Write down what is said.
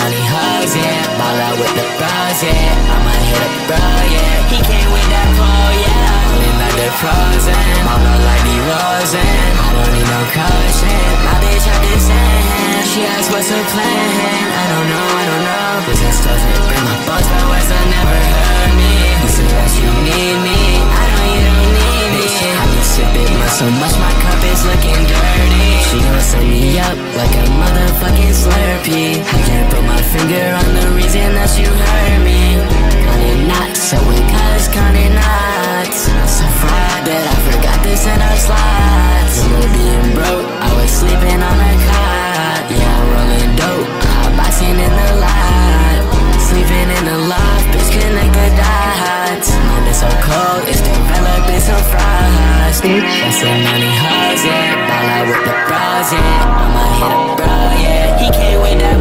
money hugs, yeah. Ball out with the bros, yeah. I'ma hit a bro, yeah. He came with that pole, yeah. Rolling like the frozen, mama like the rosin. I don't need no caution, my bitch out this hand. She asked what's her plan, I don't know. This extortion, bring my boss, but words will never hurt me. You say that you need me, I know you don't need me. I be sipping so much, my cup is looking dirty. She gon' send me up like a motherfucking Slurpee. I can't put my finger on the reason that you hurt me. Counting knots, so when cuz counting knots. So fraud that I forgot to send her slots. You know being broke, I was sleeping on a cot. Yeah, I'm rolling dope, hotboxing in the lot. Sleeping in the loft, bitch connect the dots. Mind is so cold, it's developing some frost. That's the money hugs, yeah. Ball out with the bros, yeah. I'ma hit a bro, yeah. He came with that